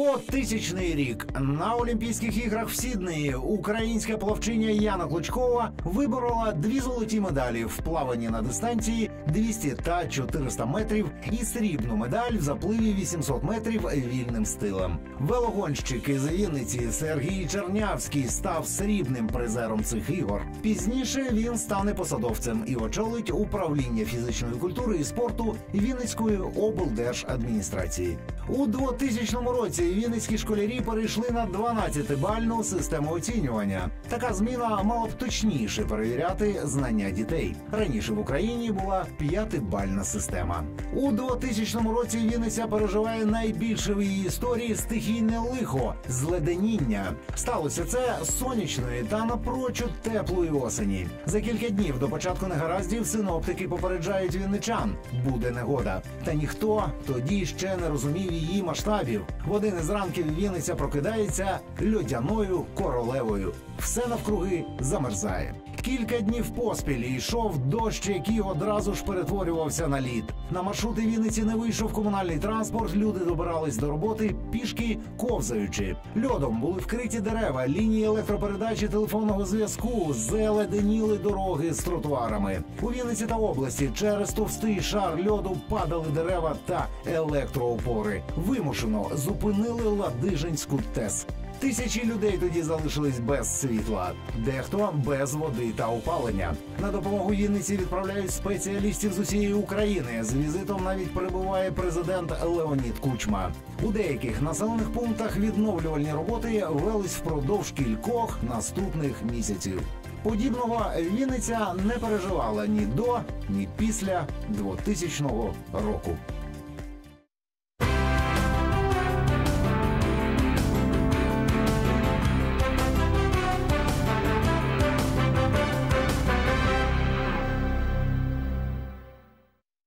2000 рік. На Олімпійських іграх в Сіднеї українська плавчиня Яна Клочкова виборола 2 золоті медалі в плаванні на дистанції 200 та 400 метрів і срібну медаль в запливі 800 метрів вільним стилем. Велогонщик із Вінниці Сергій Чернявський став срібним призером цих ігор. Пізніше він стане посадовцем і очолить управління фізичної культури і спорту Вінницької облдержадміністрації. У 2000 році вінницькі школярі перейшли на 12-бальну систему оцінювання. Така зміна мала б точніше перевіряти знання дітей. Раніше в Україні була 5-бальна система. У 2000 році Вінниця переживає найбільше в її історії стихійне лихо – зледеніння. Сталося це сонячної та напрочуд теплої осені. За кілька днів до початку негараздів синоптики попереджають вінничан – буде негода. Та ніхто тоді ще не розумів її масштабів. В один із ранків Вінниця прокидається льодяною королевою. Все навкруги замерзає. Кілька днів поспіль йшов дощ, який одразу ж перетворювався на лід. На маршрути Вінниці не вийшов комунальний транспорт, люди добирались до роботи пішки ковзаючи. Льодом були вкриті дерева, лінії електропередачі телефонного зв'язку, заледеніли дороги з тротуарами. У Вінниці та області через товстий шар льоду падали дерева та електроопори. Вимушено зупинили Ладижинську ТЕС. Тисячі людей тоді залишились без світла, дехто без води та опалення. На допомогу Вінниці відправляють спеціалістів з усієї України. З візитом навіть перебуває президент Леонід Кучма. У деяких населених пунктах відновлювальні роботи велись впродовж кількох наступних місяців. Подібного Вінниця не переживала ні до, ні після 2000 року.